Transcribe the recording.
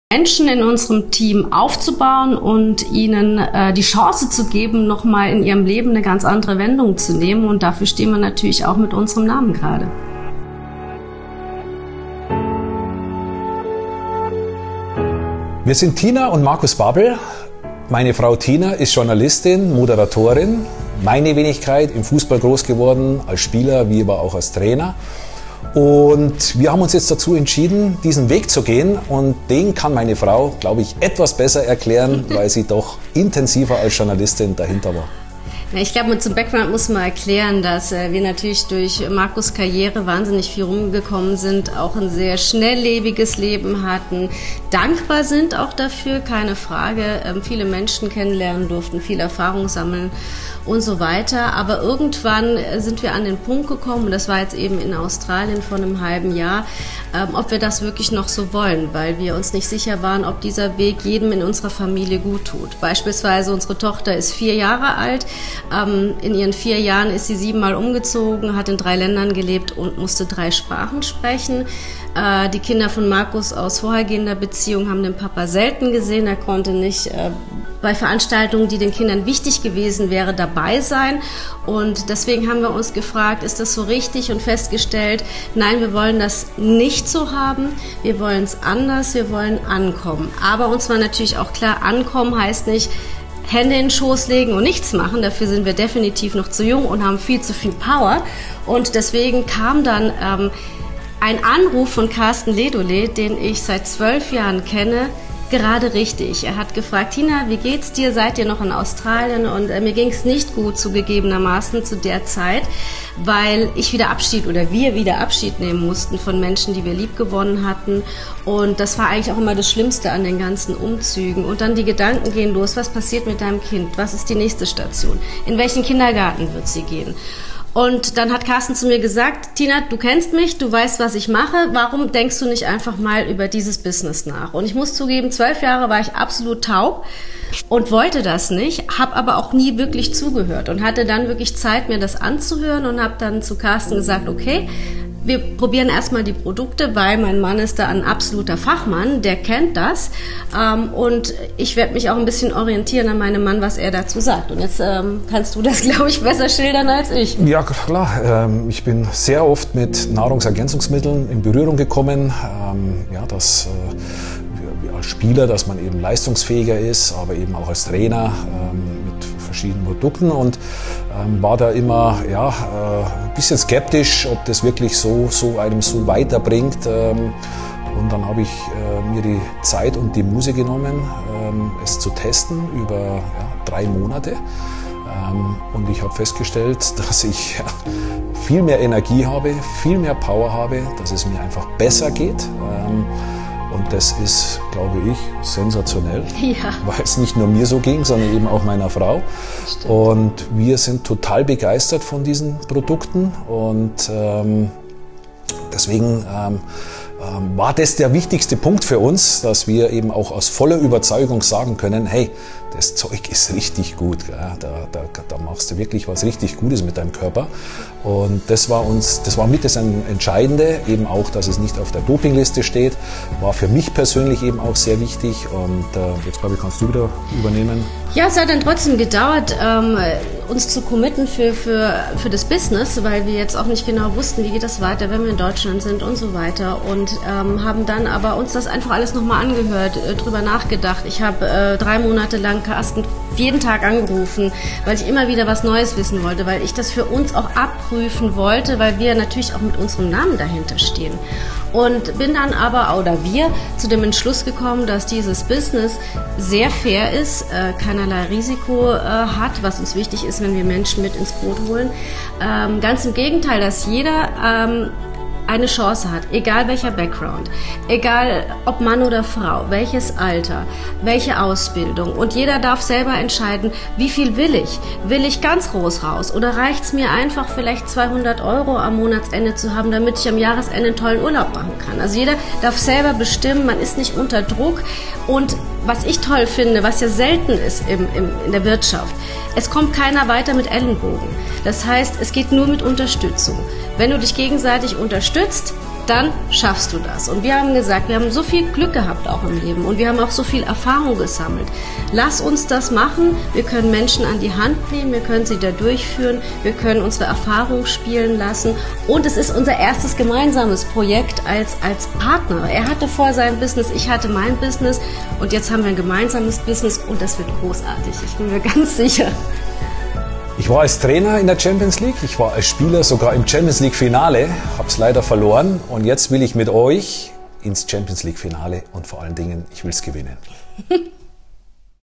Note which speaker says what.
Speaker 1: Menschen in unserem Team aufzubauen und ihnen die Chance zu geben, nochmal in ihrem Leben eine ganz andere Wendung zu nehmen. Und dafür stehen wir natürlich auch mit unserem Namen gerade.
Speaker 2: Wir sind Tina und Markus Babbel. Meine Frau Tina ist Journalistin, Moderatorin. Meine Wenigkeit im Fußball groß geworden, als Spieler wie aber auch als Trainer. Und wir haben uns jetzt dazu entschieden, diesen Weg zu gehen. Und den kann meine Frau, glaube ich, etwas besser erklären, weil sie doch intensiver als Journalistin dahinter war.
Speaker 1: Ich glaube, zum Background muss man erklären, dass wir natürlich durch Markus' Karriere wahnsinnig viel rumgekommen sind, auch ein sehr schnelllebiges Leben hatten, dankbar sind auch dafür, keine Frage, viele Menschen kennenlernen durften, viel Erfahrung sammeln und so weiter. Aber irgendwann sind wir an den Punkt gekommen, und das war jetzt eben in Australien vor einem halben Jahr, ob wir das wirklich noch so wollen, weil wir uns nicht sicher waren, ob dieser Weg jedem in unserer Familie gut tut. Beispielsweise unsere Tochter ist 4 Jahre alt. In ihren 4 Jahren ist sie 7-mal umgezogen, hat in 3 Ländern gelebt und musste 3 Sprachen sprechen. Die Kinder von Markus aus vorhergehender Beziehung haben den Papa selten gesehen. Er konnte nicht bei Veranstaltungen, die den Kindern wichtig gewesen wäre, dabei sein. Und deswegen haben wir uns gefragt, ist das so richtig, und festgestellt, nein, wir wollen das nicht so haben. Wir wollen es anders, wir wollen ankommen. Aber uns war natürlich auch klar, ankommen heißt nicht, Hände in den Schoß legen und nichts machen. Dafür sind wir definitiv noch zu jung und haben viel zu viel Power. Und deswegen kam dann ein Anruf von Carsten Ledolé, den ich seit 12 Jahren kenne, gerade richtig. Er hat gefragt, Tina, wie geht's dir? Seid ihr noch in Australien? Und mir ging es nicht gut zugegebenermaßen zu der Zeit, weil wir wieder Abschied nehmen mussten von Menschen, die wir lieb gewonnen hatten. Und das war eigentlich auch immer das Schlimmste an den ganzen Umzügen. Und dann die Gedanken gehen los, was passiert mit deinem Kind? Was ist die nächste Station? In welchen Kindergarten wird sie gehen? Und dann hat Carsten zu mir gesagt, Tina, du kennst mich, du weißt, was ich mache, warum denkst du nicht einfach mal über dieses Business nach? Und ich muss zugeben, 12 Jahre war ich absolut taub und wollte das nicht, habe aber auch nie wirklich zugehört und hatte dann wirklich Zeit, mir das anzuhören, und habe dann zu Carsten gesagt, okay, wir probieren erstmal die Produkte, weil mein Mann ist da ein absoluter Fachmann, der kennt das, und ich werde mich auch ein bisschen orientieren an meinem Mann, was er dazu sagt. Und jetzt kannst du das, glaube ich, besser schildern als ich.
Speaker 2: Ja, klar. Ich bin sehr oft mit Nahrungsergänzungsmitteln in Berührung gekommen, dass als Spieler, dass man eben leistungsfähiger ist, aber eben auch als Trainer mit verschiedenen Produkten, und war da immer ein bisschen skeptisch, ob das wirklich so einem so weiterbringt. Und dann habe ich mir die Zeit und die Muße genommen, es zu testen über 3 Monate. Und ich habe festgestellt, dass ich viel mehr Energie habe, viel mehr Power habe, dass es mir einfach besser geht. Und das ist, glaube ich, sensationell, weil es nicht nur mir so ging, sondern eben auch meiner Frau. Stimmt. Und wir sind total begeistert von diesen Produkten, und deswegen war das der wichtigste Punkt für uns, dass wir eben auch aus voller Überzeugung sagen können, hey, das Zeug ist richtig gut, da machst du wirklich was richtig Gutes mit deinem Körper. Und das war mit das Entscheidende, eben auch, dass es nicht auf der Dopingliste steht, war für mich persönlich eben auch sehr wichtig. Und jetzt, glaube ich, kannst du wieder übernehmen.
Speaker 1: Ja, es hat dann trotzdem gedauert, uns zu committen für das Business, weil wir jetzt auch nicht genau wussten, wie geht das weiter, wenn wir in Deutschland sind und so weiter, und haben dann aber uns das einfach alles nochmal angehört, drüber nachgedacht. Ich habe 3 Monate lang Carsten jeden Tag angerufen, weil ich immer wieder was Neues wissen wollte, weil ich das für uns auch abprüfen wollte, weil wir natürlich auch mit unserem Namen dahinter stehen. Und bin dann wir zu dem Entschluss gekommen, dass dieses Business sehr fair ist, keinerlei Risiko hat, was uns wichtig ist, wenn wir Menschen mit ins Boot holen. Ganz im Gegenteil, dass jeder eine Chance hat, egal welcher Background, egal ob Mann oder Frau, welches Alter, welche Ausbildung, und jeder darf selber entscheiden, wie viel will ich? Will ich ganz groß raus, oder reicht es mir einfach vielleicht 200 € am Monatsende zu haben, damit ich am Jahresende einen tollen Urlaub machen kann? Also jeder darf selber bestimmen, man ist nicht unter Druck. Und was ich toll finde, was ja selten ist in der Wirtschaft, es kommt keiner weiter mit Ellenbogen. Das heißt, es geht nur mit Unterstützung. Wenn du dich gegenseitig unterstützt, dann schaffst du das. Und wir haben gesagt, wir haben so viel Glück gehabt auch im Leben und wir haben auch so viel Erfahrung gesammelt. Lass uns das machen. Wir können Menschen an die Hand nehmen, wir können sie da durchführen, wir können unsere Erfahrung spielen lassen und es ist unser erstes gemeinsames Projekt als Partner. Er hatte vorher sein Business, ich hatte mein Business und jetzt haben wir ein gemeinsames Business und das wird großartig. Ich bin mir ganz sicher.
Speaker 2: Ich war als Trainer in der Champions League, ich war als Spieler sogar im Champions League Finale, habe es leider verloren und jetzt will ich mit euch ins Champions League Finale und vor allen Dingen, ich will es gewinnen.